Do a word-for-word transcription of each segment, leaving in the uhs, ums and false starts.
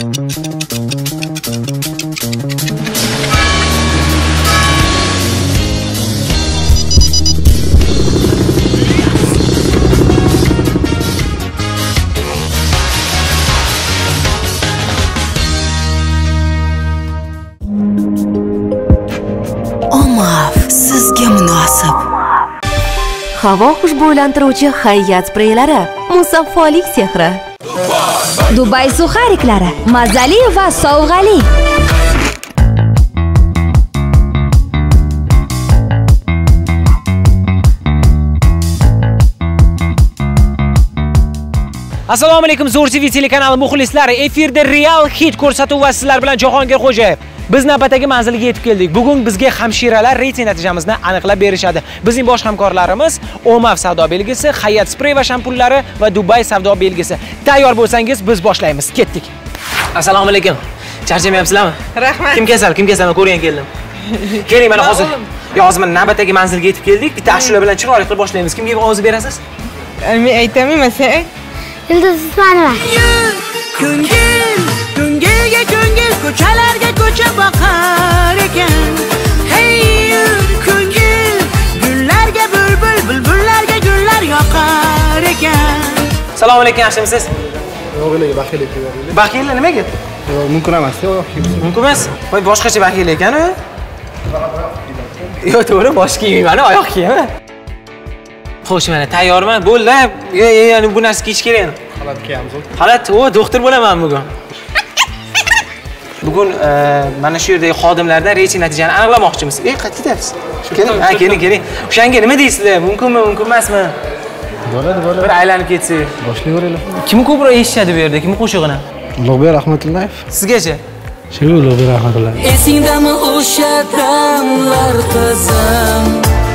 Sizga munosib. Havo xushbo'ylantiruvchi hay'at spreylari, musaffolik sehri. Dubay suxariklari, mazali va sovg'ali. Assalomu alaykum, Zo'r T V telekanali muxlislari. Efirda real hit ko'rsatuv va sizlar bilan Jahongir Xo'jayev. Biz navbatdagi manzilga yetib keldik. Bugun bizga hamshiralar reyting natijamizni aniqlab berishadi. Bizning bosh hamkorlarimiz Omaf savdo belgisi, Hayat sprey va shampunlari va Dubay savdo belgisi. Tayyor bo'lsangiz biz boshlaymiz. Ketdik. Assalomu alaykum. Charchamayapsizlarmi? Rahmat. Kim kasal? Kim kasal? Ko'rgan keldim. Keling, mana hozir. Yo, hozir mana navbatdagi manzilga yetib keldik. Bitta ashula bilan chiroyli qilib boshlaymiz. Kimga ovoz berasiz? Men aytaman, masalan, Yulduz Usmonova. Ko'ngil, ko'ngilga ko'ngil, ko'chalarga ko'cha boqar ekan. Hey, ko'ngil, gullarga bulbul, bulbullarga gullar yoqar ekan. Assalomu alaykum, yaxshimisiz? O'g'liga baxillik qiladi. Baxilli nimaga? Yo'q, mumkin emas. Mumkin emas. Voy, boshqacha baxil ekan-ku. Yo'q, to'g'ri, bosh kiymayman, oyoq kiyaman. Xo'sh, mana tayyorman. Bo'ldi. Ya'ni bu narsa kiyish kerak. Xalat kiyamiz. Xalat, o, doktor bo'laman bugun. Bugun mana shu yerdagi xodimlardan reyting natijani aniqlamoqchimiz. Ey, qayerga ketyapsiz? Keling, ha, keling, keling. O'shanga nima deysizlar? Mumkinmi, mumkin emasmi? Bo'ladi, bo'ladi. Bir aylanib ketsak. Boshlayveringlar. Kim ko'proq eshitadi bu yerda? Kim qo'shig'ini? Ulug'bek Rahmatullayev. Sizgacha? Shu Ulug'bek Rahmatullayev. Esingdami o'sha damlar qizim?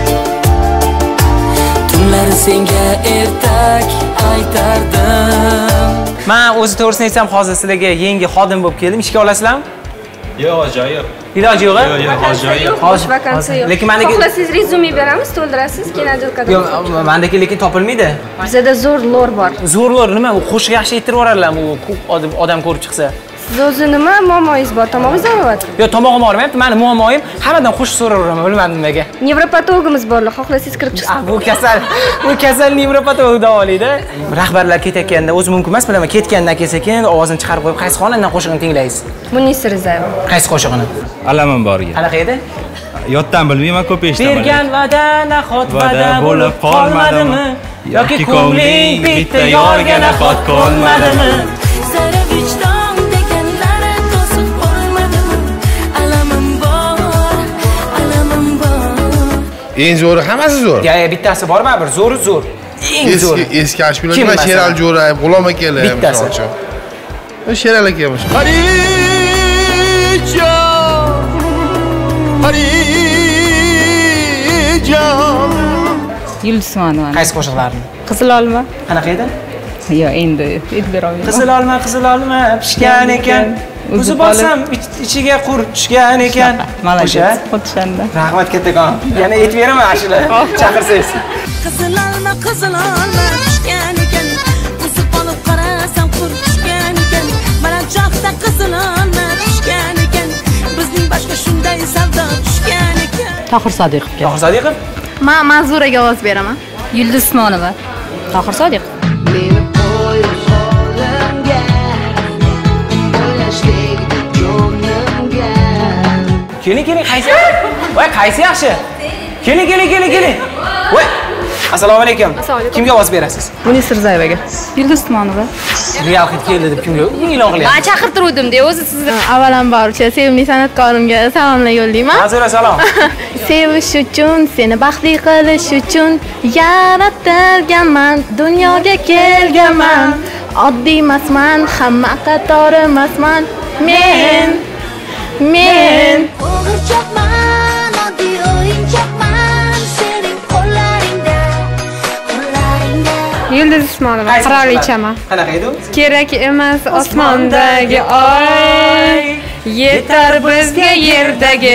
Tunlar senga ertak aytardim. Men o'zi to'g'risini aytsam, hozir sizlarga yangi xodim bo'lib keldim. Ishga olasizlarmi? Yo'q, ajoyib. Iloji yo'q-a? Yo'q, yo'q, ajoyib. Bosh vakansiya yo'q. Lekin mendagi xohlasangiz rezyume beramiz, to'ldirasiz, keyin advokatga. Yo'q, mendagi lekin topilmaydi. Bizda zo'r lor bor. Zo'r lor nima? U qo'shiq yaxshi aytib yuborarlar, u odam ko'rib chiqsa. Siz o'zi nima muammoingiz bor? Tomog'ingiz og'riyapti? Yo'q, tomog'im og'rimayapti. Meni muammoim hammadan qo'shiq so'raveraman, bilmadim nimaga. Nevropatologimiz borlar, xohlasangiz kirib chiqsiz. Bu kasal, bu kasal nevropatolog davolaydi. Rahbarlar ketayotganda o'zi mumkin emas, bilaman. Ketgandan keyin sekin ovozini chiqarib qo'yib, qaysi xonandan qo'shig'ini tinglaysiz? Munisa Rizayeva. Qaysi qo'shig'ini? Alaman borga. Qanaqa edi? Yotdan bilmayman, ko'p eshitaman. Bergan va'da nahot va'da bo'lib qolmadimi? Yoki ko'ngling bitta yorga nahot qolmadimi? Sara vijdon deganlari to'sib bo'lmadimi? Alamim bor, alamim bor. Eng zo'ri hammasi zo'r. Ya, bittasi bor baribir, zo'ri zo'r. Eng zo'ri. Eski eski ashulalar nima Sheral Jo'rayev, G'ulom akalar bittasi. Sheral aka ham. Harijon, Harijon. Yulduz Usmonova. Qaysi qo'shiqlarni? Qizil olma. Qanaqa edi? Yo'q, endi aytib bera olmayman. Qizil olma, qizil olma pishgan ekan. O'zi bo'lsam ichiga qur tushgan ekan. Malakcha. Xudshanda. Rahmat kattakon. Yana aytib beraman ashula. Chaqirsangiz. Qizil olma, qizil olma pishgan ekan. O'zi olib qarasam qur tushgan ekan. Mana joqda qizil olma pishgan ekan. Bizning boshqa shunday savdo tushgan ekan. Tohir Sodiqov. Tohir Sodiqov? Men Manzuraga ovoz beraman. Yulduz Usmonova. Tohir Sodiqov. Keling, keling, qaysi? Voy, qaysi yaxshi? Keling, keling, keling, keling. Voy. Assalomu alaykum. Kimga ovoz berasiz? Munisa Rizayevaga. Yulduz Usmonova. Real hit keldi deb kimga e'lon qilyapsiz? Men chaqirtirdim-da, o'zi sizni. Avvalambor sevimli san'atkorimga salomlar yo'llayman. Manzura salom. Sevish uchun, seni baxtli qilish uchun yaratilganman, dunyoga kelganman. Oddiy emasman, hamma qatori emasman. Men men O'g'irchoqman, oddiy o'yinchoqman, sening qo'llaringda, qo'llaringda. Yulduz Usmonova, qirolichaman. Qanaqa edi u? Kerak emas osmondagi oy, yetar bizga yerdagi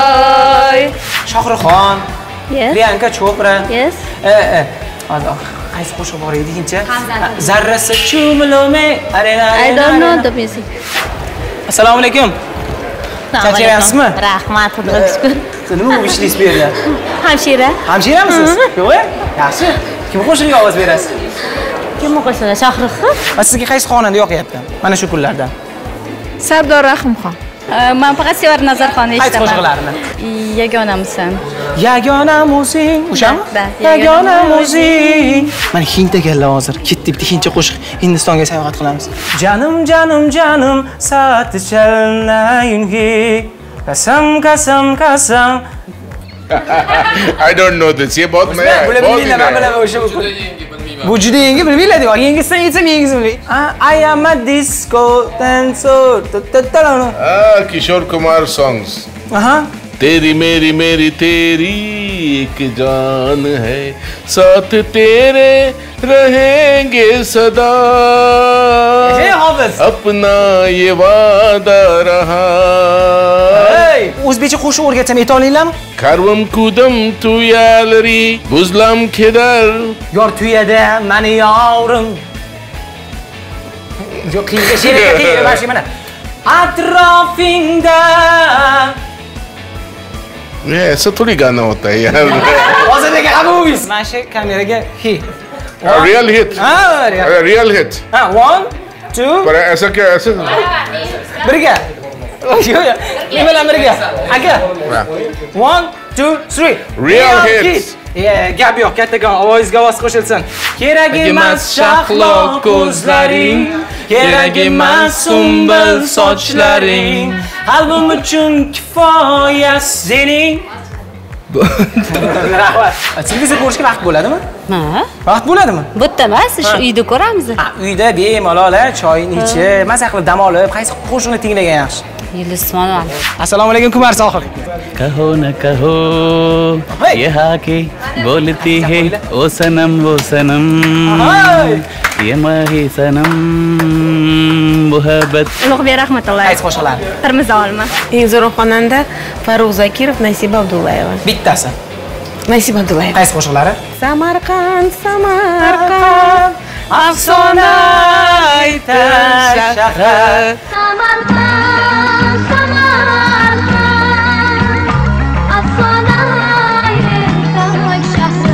chiroy. Shohruxxon, Yes. Priyanka Chopra. Yes. Eh, eh. Hozir qaysi qo'shiq bor edi deyincha? Zarrasi chumilome. I don't know the music. Assalomu alaykum. Charchaysizmi? Rahmat, xudoga shukr. Siz nima ishlaysiz bu yerda? Hamshira. Hamshiramisiz? Yo'q, yaxshi. Kim qo'shiqqa ovoz berasiz? Kim qo'shadi? Shohruxxon. Va sizga qaysi xonanda yoqyapti? Mana shu kunlarda. Sardor Rahimxon. Men faqat Sevar Nazarxonni Qaysi eshitaman. qo'shiqlarini? Yagonamsan. Yagonam o'zing. O'shami? Yagonam o'zing. Mana Hindga keldi hozir. Ketdi bitta hindcha qo'shiq. Hindistonga sayohat qilamiz. Janim, janim, janim, saati chalnayungi. Qasam, qasam, qasam. I don't know this. Ye bahut maya hai. Bahut bilmayman, men bilaman o'sha. Bu juda yangi bilmaydi. Yengisidan yetsam yengisi bilmaydi. I am a disco dancer. Ah, Kishore Kumar songs. Aha. तेरी मेरी मेरी तेरी एक जान है साथ तेरे रहेंगे सदा अपना ये वादा रहा o'zbekcha qo'shiq o'rgatsam ayta olinglarmi? Karvam kudam tuyalari buzlam kedar yor tuyada mani yorim yo'q qiyin she'rga qiyin mana shu mana atrofingda ये ऐसा थोड़ी गाना होता है यार hozirgi amovis mana shu kameraga hi real hit ha real hit ha one two पर ऐसा क्या ऐसा birga yo'q yo'q nima bilan birga aka one two three real hit gap yo'q kattagon ovozingizga ovoz qo'shilsin kerak emas shahlo ko'zlaring kerak emas sumbul sochlaring qalbim uchun kifoya sening televizor ko'rishga vaqt bo'ladimi? Ha? Vaqt bo'ladimi? Bitta emas, shu uyda ko'ramiz. Uyda bemalol choyni ichib, maza qilib dam olib, qaysi qo'shiqni tinglagan yaxshi? Yulduz Usmonova. Assalomu alaykum Kumar Sohib. कहो न कहो ये हाके बोलती है ओ सनम वो सनम ये माही सनम muhabbat. Ulug'bek rahmatulloh. Qaysi qo'shiqlar? Termiz olma. Eng zo'r xonanda Farruh Zakirov, Nasiba Abdullayeva. Bittasi. Nasiba Abdullayeva. Qaysi qo'shiqlari? Samarqand, Samarqand, afsona aytar shahar. Samarqand, Samarqand, afsona aytar shahar.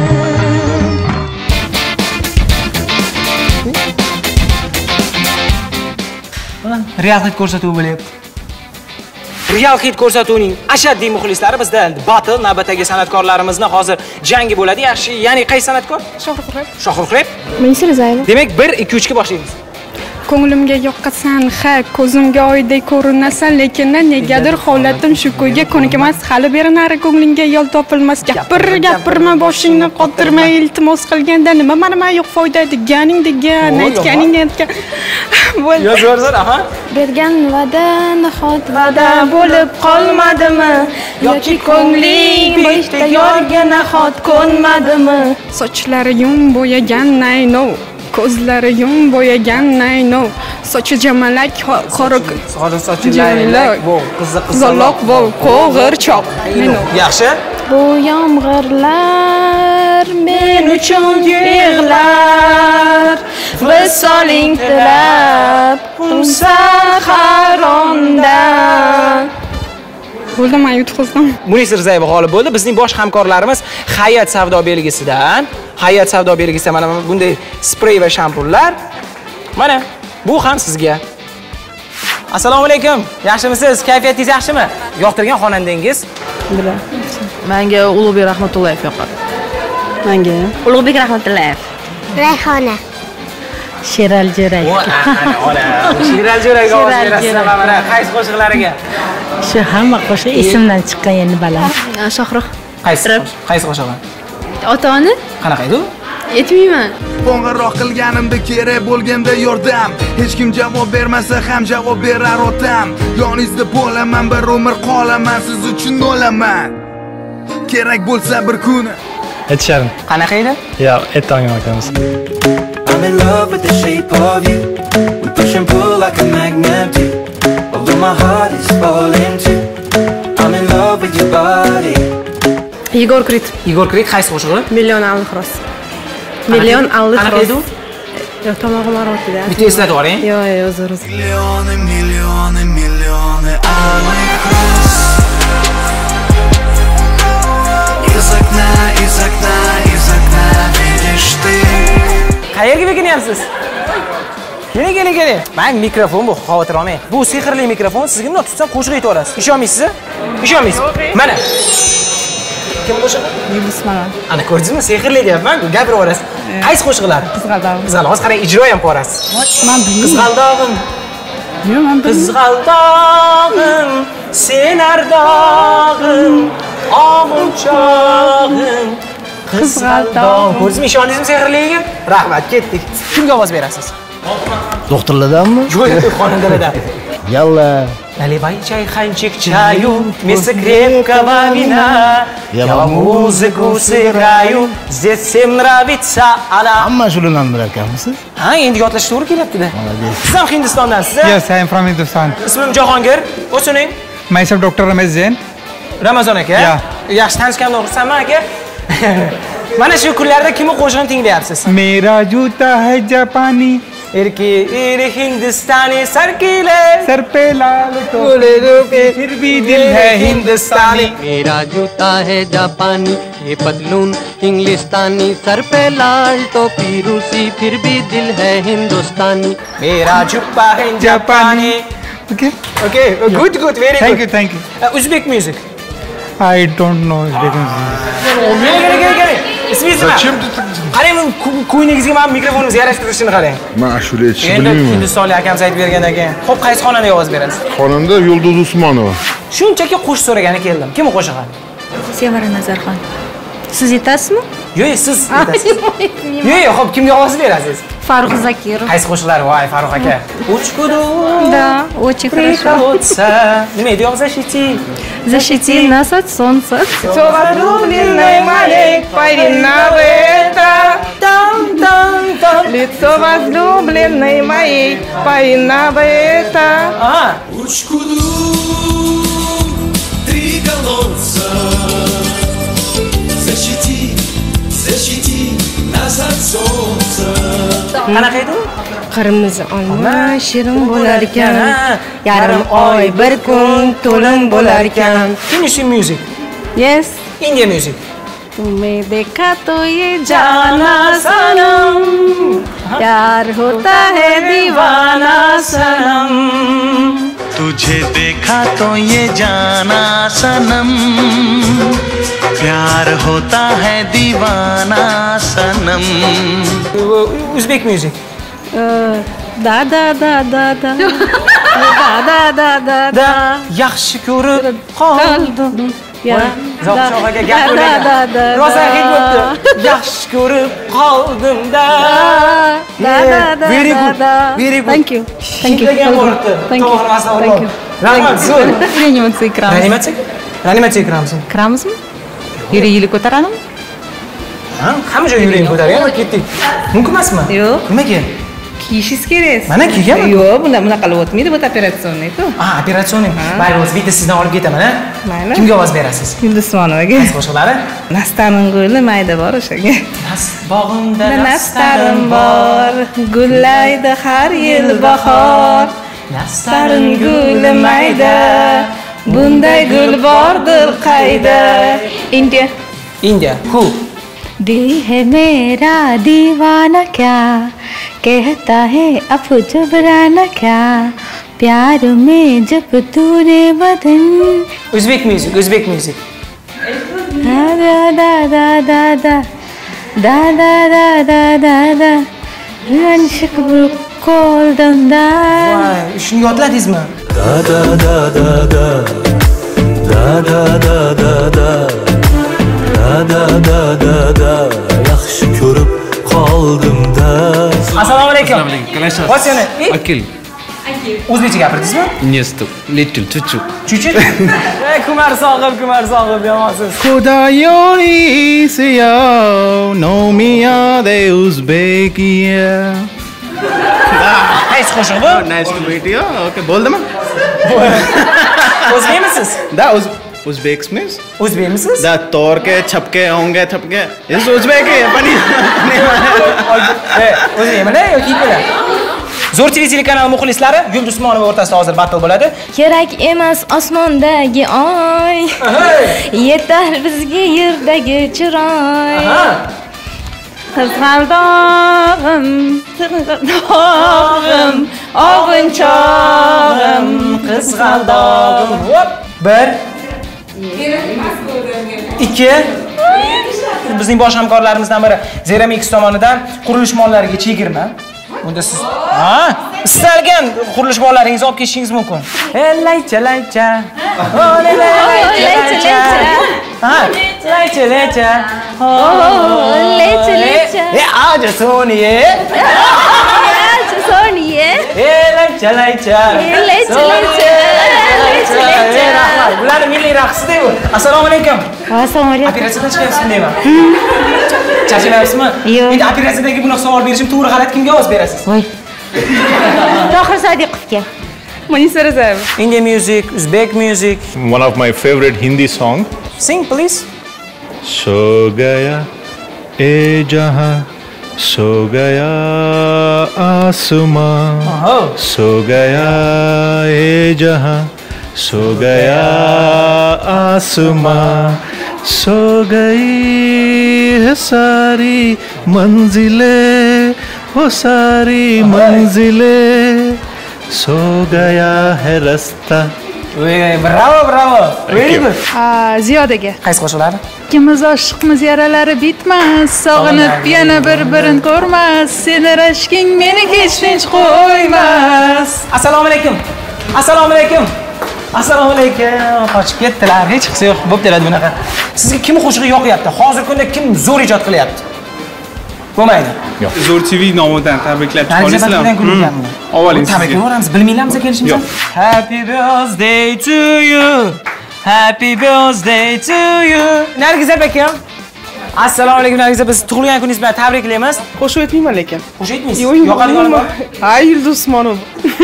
Real hit ko'rsatuvi bo'lyapti. Real hit ko'rsatuvining ashaddiy muxlislari bizda battle navbatdagi san'atkorlarimizni hozir jangi bo'ladi. Yaxshi, ya'ni qaysi san'atkor? Shohruxxon. Shohruxxon. Munisa Rizayeva. Demak, bir ikki uch ga boshlaymiz. Ko'nglimga yoqqasan, ha, ko'zimga oydek ko'rinasan, lekin negadir holatim shu kuyga ko'nikmas. Hali beri nari ko'nglingga yo'l topilmas. Gapir, gapirma, boshingni qotirma, iltimos qilganda nima mana yo'q foyda deganing degan, aytganing aytgan. Yo, zo'r zo'r, aha. Bergan va'da nahot va'da bo'lib qolmadimi? Yoki ko'ngling boshda yorga nahot ko'nmadimi? Sochlari yum bo'yagan naynov, ko'zlari yum bo'yagan naynov, sochi jamalak qora qora sochi laylak, bu qiziq qizaloq, bu qo'g'irchoq. Yaxshi. Bu yomg'irlar men uchun yig'lar, visoling tilab saharondan. Bo'ldi, men yutqizdim. Munisa Rizayeva g'olib bo'ldi. Bizning bosh hamkorlarimiz Hayat savdo belgisidan, Hayat savdo belgisidan mana bunday sprey va shampunlar. Mana bu ham sizga. Assalomu alaykum. Yaxshimisiz? Kayfiyatingiz yaxshimi? Yoqtirgan xonandangiz? Bilan. Menga Ulug'bek Rahmatullayev yoqadi. Menga Ulug'bek Rahmatullayev. Rayhona. Sheral Jo'rak. Ona, Sheral Jo'rak ovoz berasiz mana qaysi qo'shiqlariga? Shu hamma qo'shiq esimdan chiqqan endi baland. Shohruh. Qaysi? Qaysi qo'shig'i? Ota-ona? Qanaqa edi u? Aytmayman. Qo'ng'iroq qilganimda kerak bo'lganda yordam, hech kim javob bermasa ham javob berar otam. Yoningizda bo'laman, bir umr qolaman, siz uchun o'laman. Kerak bo'lsa bir kuni. Aytisharim. Qanaqa edi? Yo'q, aytolmayman akamiz. I'm in love with the shape of you. We push and pull like a magnet do. Although my heart is falling too. I'm in love with your body. Igor Krit. Igor Krit qaysi qo'shig'i? Million alxros. Million allı Qanaqa edi u? Yo'q, tomog'im og'riyapti-da. Bitta eslatib yuboring. Yo'q, yo'q, uzr, uzr. Миллионы, миллионы, миллионы алых роз. Из окна, из окна, из окна видишь ты. Qayerga bekinyapsiz? Keling, keling, keling. Men mikrofon bu, xavotir olmang. Bu sehrli mikrofon, sizga bundoq tutsam qo'shiq ayta olasiz. Ishonmaysizmi? Ishonmaysiz. Mana. Kim qo'shig'i? Yulduzman. Ana ko'rdingizmi? Sehrli deyapman-ku, gapirib olasiz. Qaysi qo'shiqlar? Qizg'aldog'im. Qizg'al, hozir qarang, ijro ham ko'rasiz. Men bilmayman. Qizg'aldog'im. Yo'q, men bilmayman. Qizg'aldog'im, sen ardog'im, og'unchog'im. Qizg'aldog'im. Ko'rdingizmi, ishondingizmi sehrliga? Rahmat, ketdik. Kimga ovoz berasiz? Doktorlardanmi? Yo'q, yo'q, xonandalardan. Yalla. Наливай чай, ханчик чаю, вместо крепкого вина. Я Я музыку сыграю, здесь всем нравится она. Hamma shularni bilar ekanmisiz? Ha, endi yodlash to'g'ri kelyapti-da. Siz ham Hindistondansiz? Yes, I am from Hindustan. Ismim Jahongir. O'sining? Myself Doctor Ramesh Jain. Ramazon aka. Yeah. Yaxshi tanishganimni xursandman aka. Mana shu kunlarda kimning qo'shig'ini tinglayapsiz? मेरा जूता है जापानी Irki iri Hindistani sarkile सर पे लाल टोपी टोपी फिर भी दिल है हिंदुस्तानी मेरा जूता है जापानी ये पतलून इंग्लिस्तानी सर पे लाल टोपी रूसी फिर भी दिल है हिंदुस्तानी मेरा जुब्बा है जापानी. Okay. Okay, good, good, very Thank good. you, thank you. Uh, Uzbek music. I don't know Uzbek music. Gel, gel, gel, gel. İsmingiz nima? Zачем ты так? Qarang, ko'yningizga men mikrofonimizni yarashtirishini qarang. Men ashula aytishni Endi bilmayman. Hindistonlik akamiz aytib bergan ekan. Xo'p, qaysi xonandaga ovoz berasiz? Xonanda Yulduz Usmonova. Shunchaki qo'shiq so'ragani keldim. Kim qo'shig'i? Sevara Nazarxon. Siz yetasizmi? Yo'q, siz yetasiz. Yo'q, yo'q, xo'p, kimga ovoz berasiz? Farruh Zakirov. Qaysi qo'shiqlar? Voy, Farruh aka. Uchkudu. Да, очень хорошо. Nima edi? Защити. Защити нас от солнца. Лицо возлюбленной моей, повиновата. Там-там-там. Лицо возлюбленной моей, повиновата. Ага. Учкуду, три колодца. Защити, защити нас от солнца. Qanaqa edi? Qirmizi olma shirin bo'lar ekan. Yarim oy bir kun to'lim bo'lar ekan. Finish music. Yes. India music. तुम्हें देखा तो ये जाना सनम प्यार होता है दीवाना सनम तुझे देखा तो ये जाना सनम प्यार होता है दीवाना सनम. Uzbek music. Da da da da da da da da da da yaxshi ko'rib qoldim. Ya Zoqchoq aka gap o'ylagan. Rosa hit bo'ldi. Yaxshi ko'rib qoldim da. Da da da. Very good. Very good. Thank you. Thank you. Thank you. Thank you. Rahmat, zo'r. Reanimatsiya kiramiz. Reanimatsiya? Reanimatsiya kiramizmi? Kiramizmi? Yuragingni ko'taradimi? Ha, hamma joy yuragini ko'targan, ketdik. Mumkin emasmi? Yo'q. Nimaga? Kiyishingiz kerak. Mana kiyganman. Yo'q, bunda bunaqa qilib o'tmaydi, bu operatsionni-ku. Ah, operatsionni. Mayli, o'zi bitta sizdan olib ketaman, ha? Mayli. Kimga ovoz berasiz? Yulduzmonovaga. Qaysi qo'shiqlari? Nastarin guli mayda bor o'shaga. Bog'imda Nastarin bor, gullaydi har yil bahor. Nastarin guli mayda, bunday gul bordir qayda. India. India. Who? दिल है मेरा दीवाना क्या कहता है अब जबराना क्या प्यार में जब तूने बदन Uzbek music, Uzbek music. da da da da da da da da da da da da ranshik bo'lib qoldim da. Voy, shuni yodladingizmi? Da da da da da da da da da da da da da da da yaxshi ko'rib qoldim da. Assalomu alaykum. Kalashov. What's your name? Akil. O'zbekcha gapirdingizmi? Нет, little, чуть-чуть. Чуть-чуть? Ey, Kumar Sog'ib, Kumar Sog'ib, yomonsiz. Khudayon se yo nomiya de Uzbekiya. Qaysi qo'shiq bu? Nice to meet you. Okay, bo'ldimi? O'zbekmisiz? Da, o'z Uzbekismiz? O'zbekmisiz? Da torke, chapke, onge, tapke. Is Uzbek है अपनी. O'zbekmi yoki bilan? Zo'r T V telekanali muxlislari Yulduz Usmonova o'rtasida hozir battle bo'ladi. Kerak emas osmondagi oy. Yetar bizga yerdagi chiroy. Qizg'aldog'im, qizg'aldog'im, og'inchog'im, qizg'aldog'im. Hop, bir. ikki. Bizning bosh hamkorlarimizdan biri Zeramix tomonidan qurilish mollariga chegirma. Bunda siz ha, istalgan qurilish mollaringizni olib ketishingiz mumkin. Laycha laycha. Laycha laycha. Ha, laycha laycha. Laycha laycha. E, aja Soniye. Aja Soniye. E, laycha laycha. Laycha laycha. Laycha laycha. Bularning milliy raqsi bu. Assalomu alaykum. Assalomu alaykum. Operatsiyadan chiqyapsizmi deyman. Charchamayapsizmi? Endi operatsiyadagi bunaqa savol berishim to'g'ri g'alati kimga ovoz berasiz? Voy. Tohir Sodiqovga. Munisa Rizayeva. Indian music, Uzbek music. One of my favorite Hindi song. Sing please. सो गया ए जहां सो गया आसमां सो गया ए जहां सो गया आसमां सो गई है सारी मंजिलें वो सारी मंजिलें सो गया है रास्ता. Bravo, bravo. Very good. Ziyodaga. Qaysi qo'shiqlar? Ikkimiz oshiqmiz, yaralari bitmas, sog'inib yana bir-birini ko'rmas, seni rashking meni hech tinch qo'ymas. Assalomu alaykum. Assalomu alaykum. Assalomu alaykum. Qochib ketdilar. Hech qilsa yo'q, bo'p keladi bunaqa. Sizga kim qo'shig'i yoqyapti? Hozirgi kunda kim zo'r ijod qilyapti? Bo'lmaydi. Yo'q. Zo'r T V nomidan tabriklab chiqolasizlar. Avvaling tabriklaymiz. Bilmaylarmiz kelishimizni. Happy birthday to you. Happy birthday to you. Nargiza akam. Assalomu alaykum Nargiza, biz tug'ilgan kuningiz bilan tabriklaymiz. Qo'shib aytmayman lekin. Qo'shib aytmaysiz? Yoqaligimi? Ha, Yulduz Usmonova.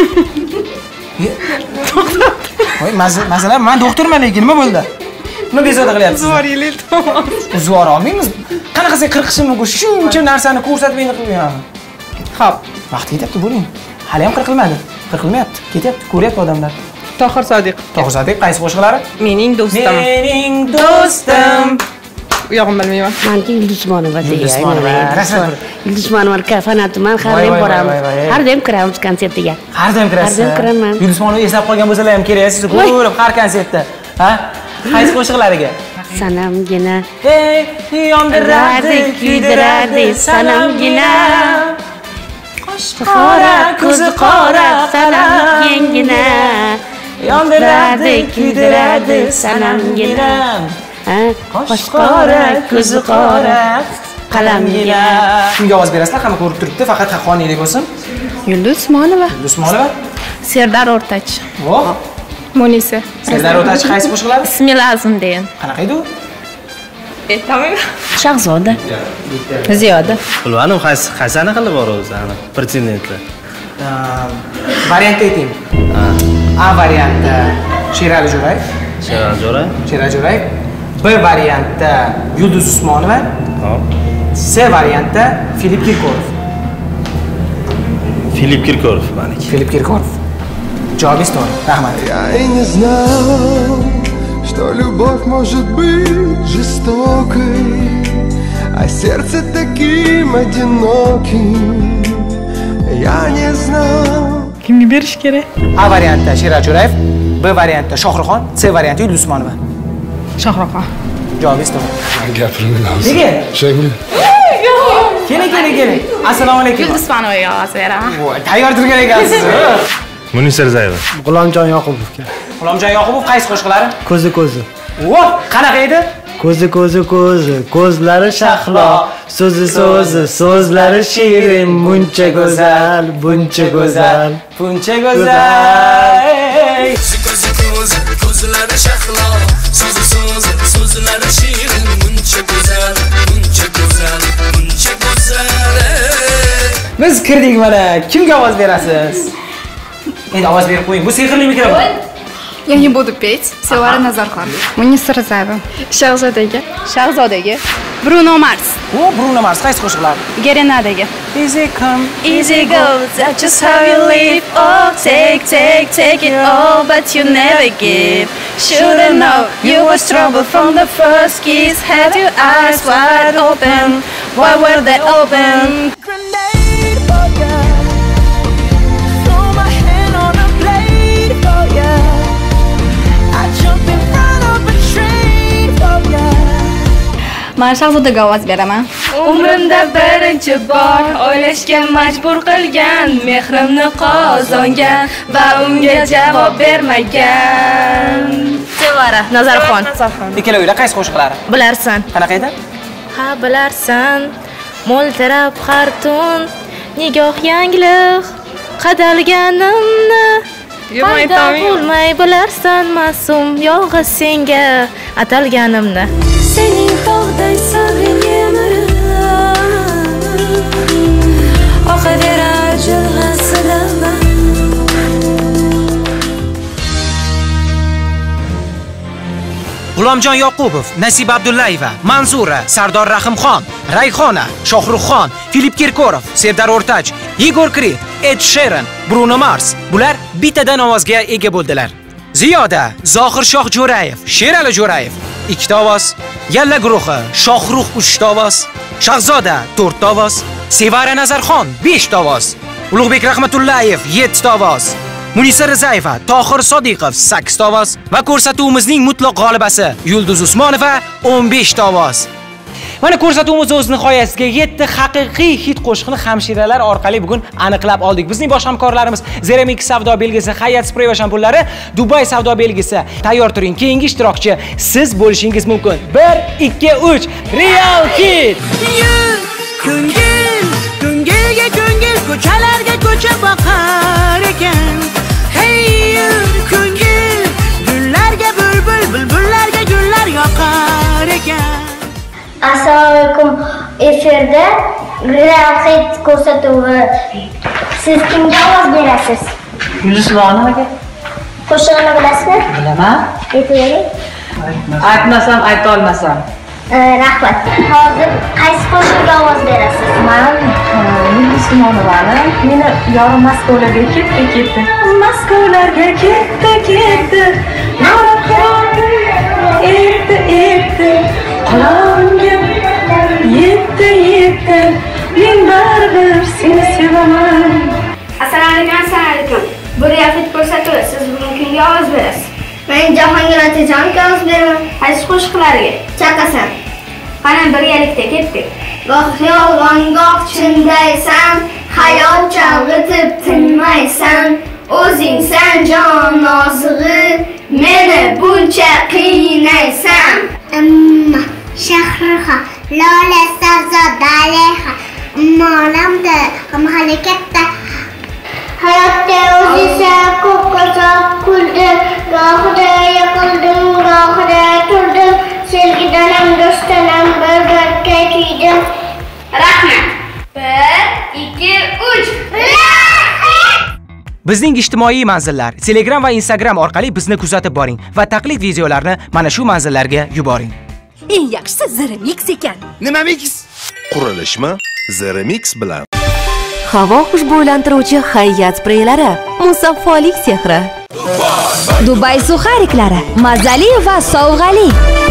Voy, masalan, men doktorman lekin nima bo'ldi? Nima bezovta qilyapsiz? Uzvor yil iltimos. Uzvor olmaymiz. Qanaqasi qirqishim mumkin? Shuncha narsani ko'rsatib endi qilmayman. Xo'p, vaqt yetyapti, bo'ling. Hali ham qirqilmadi. Qirqilmayapti. Ketyapti, ko'ryapti odamlar. Tohir Sodiq. Tohir Sodiq qaysi qo'shiqlari? Mening do'stim. Mening do'stim. U yog'ini bilmayman. Meniki Yulduz Usmonova deyman. Yulduz Usmonova. Yulduz Usmonova fanatiman, har doim boramiz. Har doim kiramiz konsertiga. Har doim kirasiz. Har doim kiraman. Yulduz Usmonova eslab qolgan bo'lsalar ham kerak, sizni ko'rib har konsertda. Ha? Qaysi qo'shiqlariga? Sanamgina. Hey, yondiradi, kuydiradi sanamgina. Qora, ko'zi qora, sanamgina. Yondiradi, kuydiradi sanamgina. Ha? Qosh qora, ko'zi qora, qalamgina. Kimga ovoz berasizlar? Hamma ko'rib turibdi, faqat haqqoniylik bo'lsin. Yulduz Usmonova. Yulduz Usmonova. Serdar O'rtach. Vo. Munisa. Serdar O'rtach qaysi qo'shiqlari? Ismi lazım deyin. Qanaqa edi u? Aytamayman. Shahzoda. Ziyoda. Bilmadim, qaysi qaysani qilib bor o'zi ana pretendentlar. Variant ayting. A variantda Sherali Jo'rayev. Sherali Jo'rayev. Sherali Jo'rayev. B variantda Yulduz Usmonova. Hop. C variantda Filip Kirkorov. Filip Kirkorov meniki. Filip Kirkorov. Javob to'g'ri. Rahmat. Я и не знал, что любовь может быть жестокой, а сердце таким одиноким. Я не знал. Kimga berish kerak? A variantda Sherali Jo'rayev, B variantda Shohruxxon, C variantda Yulduz Usmonova. Shohruxxon. Javob to'g'ri. Gapirmayman. Nega? Shengli. Keling, keling, keling. Assalomu alaykum. Yulduz Usmonovaga ovoz beraman. Voy, tayyor turgan ekansiz. Munisa Rizayeva. G'ulomjon Yoqubovga. G'ulomjon Yoqubov qaysi qo'shiqlari? Ko'zi ko'zi. Vo, qanaqa edi? Ko'zi ko'zi ko'zi, ko'zlari shahlo, so'zi so'zi, so'zlari shirin, buncha go'zal, buncha go'zal, buncha go'zal. Ko'zi ko'zi, ko'zlari shahlo, so'zi so'zi, so'zlari shirin, buncha go'zal, buncha go'zal, buncha go'zal. Biz kirdik mana. Kimga ovoz berasiz? Endi ovoz berib qo'ying. Bu sehrli mikrofon. Я не буду петь. Sevara Nazarxon. Munisa Rizayeva. Shahzodaga. Shahzodaga. Bruno Mars. O Bruno Mars qaysi qo'shiqlar? Gerenadaga. Easy come, Easy go, that's just how you live. Oh, take, take, take it all, but you never give. Should've known you was trouble from the first kiss. Had your eyes wide open, why were they open? Grenade for ya. Throw my hand on a blade for ya. I jump in front of a train for ya. Men Shahzodaga ovoz beraman. Umrimda birinchi bor o'ylashga majbur qilgan, mehrimni qozongan va unga javob bermagan. Sevara Nazarxon. Ikkalovilar qaysi qo'shiqlari? Bilarsan. Qanaqa edi? Ha, bilarsan. Mo'ltirab har tun, nigoh yangliq qadalganimni. Paydo bo'lmay bilarsan masum yolg'iz senga atalganimni. Sening tog'day sog'inganim oqaverar jilg'asidan. G'ulomjon Yoqubov, Nasiba Abdullayeva, Manzura, Sardor Rahimxon, Rayhona, Shohruxxon, Filip Kirkorov, Serdar O'rtach, Igor Krit, Ed Sheeran, Bruno Mars. Bular bittadan ovozga ega bo'ldilar. Ziyoda, Zohir Shoh Jo'rayev, Sherali Jo'rayev ikkita ovoz, Yalla guruhi Shohruh uchta ovoz, Shahzoda to'rtta ovoz, Sevara Nazarxon beshta ovoz, Ulug'bek Rahmatullayev yettita ovoz, Munisa Rizayeva, Tohir Sodiqov sakkizta ovoz va ko'rsatuvimizning mutlaq g'olibasi Yulduz Usmonova o'n beshta ovoz. Mana ko'rsatuvimiz o'z nihoyasiga yetdi. Haqiqiy hit qo'shiqni hamshiralar orqali bugun aniqlab oldik. Bizning bosh hamkorlarimiz Zeramix savdo belgisi, Hayat spray va shampunlari, Dubai savdo belgisi. Tayyor turing, keyingi ishtirokchi siz bo'lishingiz mumkin. bir, ikki, uch. Real Hit. Ko'ngil, ko'ngilga ko'ngil, ko'chalarga ko'cha boqar ekan. Hey, ko'ngil, gullarga bulbul, bulbullarga gullar yoqar ekan. Assalomu alaykum. Efirda Real Hit ko'rsatuvi. Siz kimga ovoz berasiz? Yulduzxonaga. Qo'shig'ini bilasizmi? Bilaman. Aytavering. Aytmasam, ayta olmasam. Rahmat. Hozir qaysi qo'shiqqa ovoz berasiz? Men Yulduz Usmonovani. Meni yorim Moskvaga ketdi, ketdi. Moskvalarga ketdi, ketdi. Erta, erta. Qulog'imga yetdi, yetdi. Men baribir seni sevaman. Assalomu alaykum, assalomu alaykum. Bu Real Hit ko'rsatuvi. Siz bugun kimga ovoz berasiz? Men Jahongir Otajonga ovoz beraman. Qaysi qo'shiqlarga? Chaqasan. Qani birgalikda ketdik. Goh yolg'on, goh chindaysan, hayot chalg'itib tinmaysan. O'zingsan jon nozig'i, meni buncha qiynaysan. Amma Shahruxa, Lola Shahzoda Alayha, Molamda mamlakatda hayotda o'zisa ko'p qo'zg'ab kuldim, gohida yiqildim, gohida turdim, sevgidanam do'stanam bir-birga kuydim. Rahmat. bir, ikki, uch. Bizning ijtimoiy manzillar Telegram va Instagram orqali bizni kuzatib boring va taqlid videolarni mana shu manzillarga yuboring. Eng yaxshisi Zeramix ekan. Nima mix? Qurilishmi? Zeramix bilan. Havo xushbo'ylantiruvchi Hayat spraylari, musaffolik sehri. Dubai suxariklari, mazali va sovg'ali.